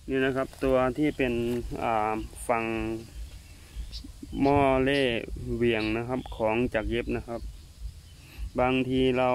นี่นะครับตัวที่เป็นฝั่งหม้อเล่เหวี่ยงนะครับของจักรเย็บนะครับบางทีเรา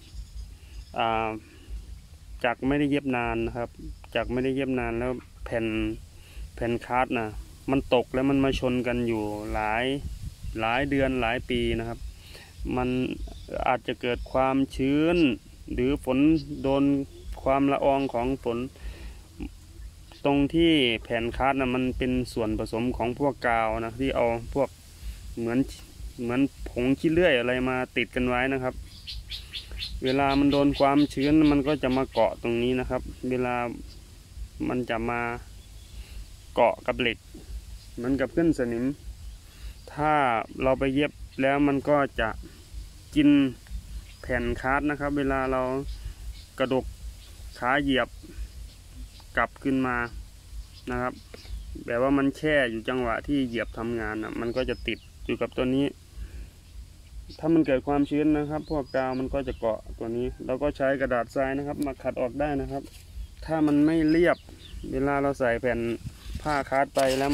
จักรไม่ได้เย็บนานนะครับจักรไม่ได้เย็บนานแล้วแผ่นคาร์ดนะมันตกแล้วมันมาชนกันอยู่หลายเดือนหลายปีนะครับมันอาจจะเกิดความชื้นหรือฝนโดนความละอองของฝนตรงที่แผ่นคาร์ดนะมันเป็นส่วนผสมของพวกกาวนะที่เอาพวกเหมือนผงขี้เลื่อยอะไรมาติดกันไว้นะครับเวลามันโดนความชื้นมันก็จะมาเกาะตรงนี้นะครับเวลามันจะมาเกาะกับเหล็กเหมือนกับขึ้นสนิมถ้าเราไปเย็บแล้วมันก็จะกินแผ่นคาร์ดนะครับเวลาเรากระดกขาเหยียบกลับขึ้นมานะครับแบบว่ามันแช่อยู่จังหวะที่เหยียบทำงานนะมันก็จะติดอยู่กับตัวนี้ถ้ามันเกิดความชื้นนะครับพวกกาวมันก็จะเกาะตัวนี้เราก็ใช้กระดาษทรายนะครับมาขัดออกได้นะครับถ้ามันไม่เรียบเวลาเราใส่แผ่นผ้าคาร์ดไปแล้ว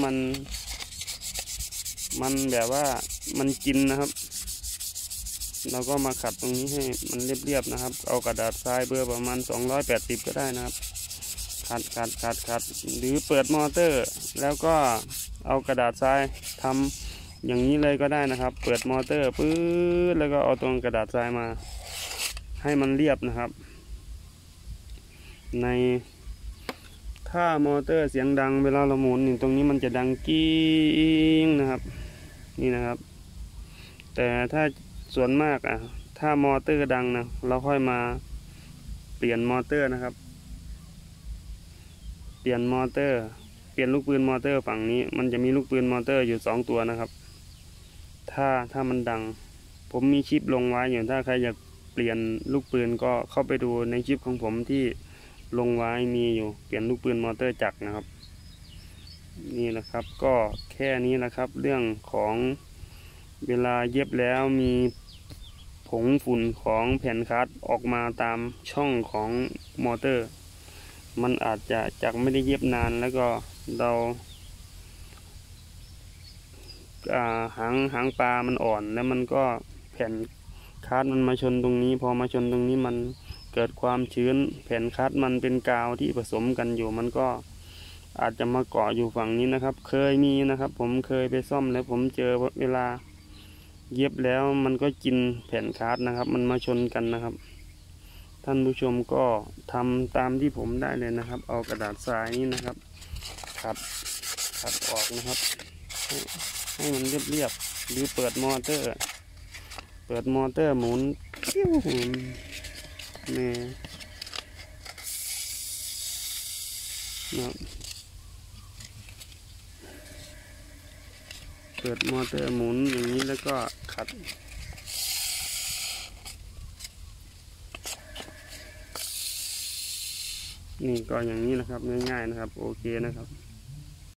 มันแบบว่ามันกินนะครับเราก็มาขัดตรงนี้ให้มันเรียบๆนะครับเอากระดาษทรายเบอร์ประมาณ280ก็ได้นะครับขัดหรือเปิดมอเตอร์แล้วก็เอากระดาษทรายทำอย่างนี้เลยก็ได้นะครับเปิดมอเตอร์ปื๊ดแล้วก็เอาตรงกระดาษทรายมาให้มันเรียบนะครับถ้ามอเตอร์เสียงดังเวลาเราหมุนตรงนี้มันจะดังกิ้งนะครับนี่นะครับแต่ถ้าส่วนมากถ้ามอเตอร์ดังนะเราค่อยมาเปลี่ยนมอเตอร์นะครับเปลี่ยนลูกปืนมอเตอร์ฝั่งนี้มันจะมีลูกปืนมอเตอร์อยู่2ตัวนะครับถ้ามันดังผมมีคลิปลงไว้อยู่ถ้าใครอยากเปลี่ยนลูกปืนก็เข้าไปดูในคลิปของผมที่ลงไว้มีอยู่เปลี่ยนลูกปืนมอเตอร์จักรนะครับนี่แหละครับก็แค่นี้แหละครับเรื่องของเวลาเย็บแล้วมีผงฝุ่นของแผ่นคาร์ดออกมาตามช่องของมอเตอร์มันอาจจะจักรไม่ได้เย็บนานแล้วก็เราหางปลามันอ่อนแล้วมันก็แผ่นคาร์ดมันมาชนตรงนี้พอมาชนตรงนี้มันเกิดความชื้นแผ่นคาร์ดมันเป็นกาวที่ผสมกันอยู่มันก็อาจจะมาเกาะอยู่ฝั่งนี้นะครับเคยมีนะครับผมเคยไปซ่อมแล้วผมเจอเวลาเย็บแล้วมันก็กินแผ่นคาร์ดนะครับมันมาชนกันนะครับท่านผู้ชมก็ทำตามที่ผมได้เลยนะครับเอากระดาษทรายนี้นะครับขัดออกนะครับให้มันเรียบหรือเปิดมอเตอร์หมุนปิ้วนี่นะเปิดมอเตอร์หมุนอย่างนี้แล้วก็ขัดนี่ก็อย่างนี้นะครับง่ายๆนะครับโอเคนะครับ